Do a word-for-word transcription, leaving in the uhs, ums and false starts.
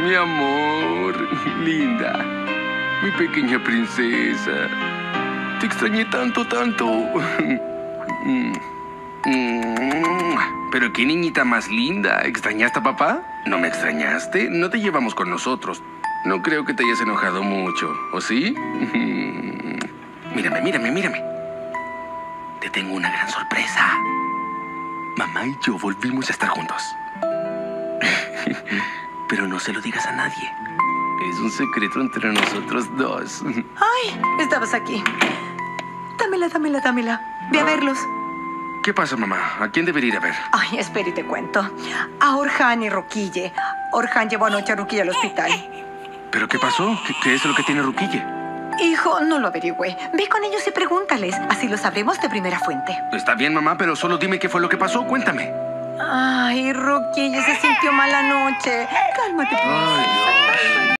mi amor, linda, mi pequeña princesa. Te extrañé tanto, tanto. Pero qué niñita más linda. ¿Extrañaste a papá? ¿No me extrañaste? No te llevamos con nosotros. No creo que te hayas enojado mucho, ¿o sí? Mírame, mírame, mírame. Te tengo una gran sorpresa. Mamá y yo volvimos a estar juntos. Pero no se lo digas a nadie. Es un secreto entre nosotros dos. Ay, estabas aquí. Dámela, dámela, dámela. Ve a verlos. ¿Qué pasa, mamá? ¿A quién debería ir a ver? Ay, espera y te cuento. A Orhan y Ruquille. Orhan llevó anoche a Ruquille al hospital. ¿Pero qué pasó? ¿Qué, qué es lo que tiene Ruquille? Hijo, no lo averigüé. Ve con ellos y pregúntales. Así lo sabremos de primera fuente. Está bien, mamá, pero solo dime qué fue lo que pasó. Cuéntame. Ay, Ruquille se sintió mal anoche. Cálmate, princesa.